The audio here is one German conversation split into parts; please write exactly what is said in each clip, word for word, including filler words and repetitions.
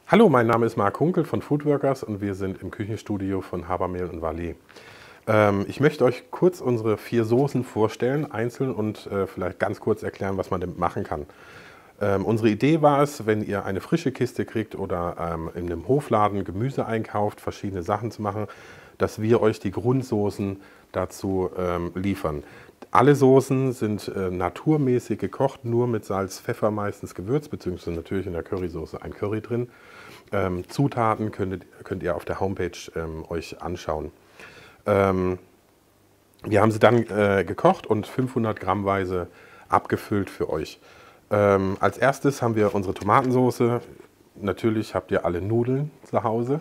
Hallo, mein Name ist Marc Hunkel von Foodworkers und wir sind im Küchenstudio von Habermehl und Vallee. Ähm, ich möchte euch kurz unsere vier Soßen vorstellen, einzeln und äh, vielleicht ganz kurz erklären, was man damit machen kann. Ähm, unsere Idee war es, wenn ihr eine frische Kiste kriegt oder ähm, in einem Hofladen Gemüse einkauft, verschiedene Sachen zu machen, dass wir euch die Grundsoßen dazu ähm, liefern. Alle Soßen sind äh, naturmäßig gekocht, nur mit Salz, Pfeffer meistens gewürzt, beziehungsweise natürlich in der Currysoße ein Curry drin. Ähm, Zutaten könnt, könnt ihr auf der Homepage ähm, euch anschauen. Ähm, wir haben sie dann äh, gekocht und fünfhundert Grammweise abgefüllt für euch. Ähm, als erstes haben wir unsere Tomatensauce. Natürlich habt ihr alle Nudeln zu Hause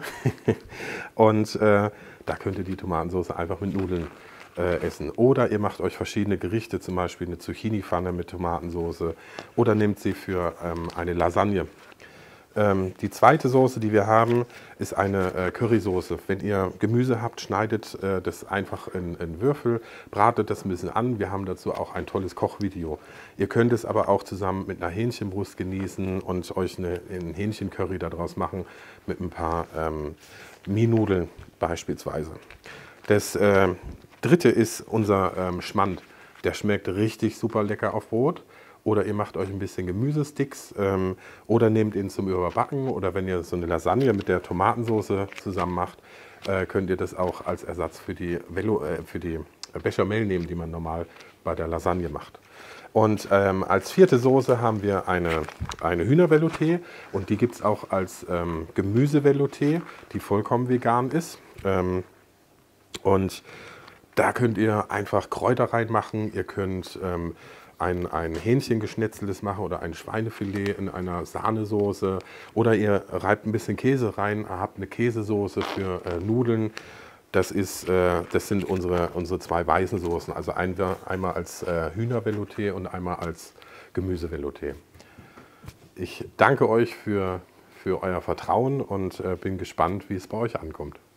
und äh, da könnt ihr die Tomatensauce einfach mit Nudeln äh, essen. Oder ihr macht euch verschiedene Gerichte, zum Beispiel eine Zucchini-Pfanne mit Tomatensauce oder nehmt sie für ähm, eine Lasagne. Ähm, die zweite Soße, die wir haben, ist eine äh, Currysoße. Wenn ihr Gemüse habt, schneidet äh, das einfach in, in Würfel, bratet das ein bisschen an. Wir haben dazu auch ein tolles Kochvideo. Ihr könnt es aber auch zusammen mit einer Hähnchenbrust genießen und euch eine, ein Hähnchencurry daraus machen mit ein paar ähm, Mienudeln beispielsweise. Das äh, dritte ist unser ähm, Schmand. Der schmeckt richtig super lecker auf Brot. Oder ihr macht euch ein bisschen Gemüsesticks ähm, oder nehmt ihn zum Überbacken. Oder wenn ihr so eine Lasagne mit der Tomatensauce zusammen macht, äh, könnt ihr das auch als Ersatz für die, Velo, äh, für die Bechamel nehmen, die man normal bei der Lasagne macht. Und ähm, als vierte Soße haben wir eine, eine Hühnervelouté und die gibt es auch als ähm, Gemüsevelouté, die vollkommen vegan ist. Ähm, und da könnt ihr einfach Kräuter reinmachen, ihr könnt ähm, ein, ein Hähnchengeschnetzeltes machen oder ein Schweinefilet in einer Sahnesoße oder ihr reibt ein bisschen Käse rein, habt eine Käsesoße für äh, Nudeln. Das, ist, äh, das sind unsere, unsere zwei weißen Soßen, also ein, einmal als äh, Hühnervelouté und einmal als Gemüsevelouté. Ich danke euch für, für euer Vertrauen und äh, bin gespannt, wie es bei euch ankommt.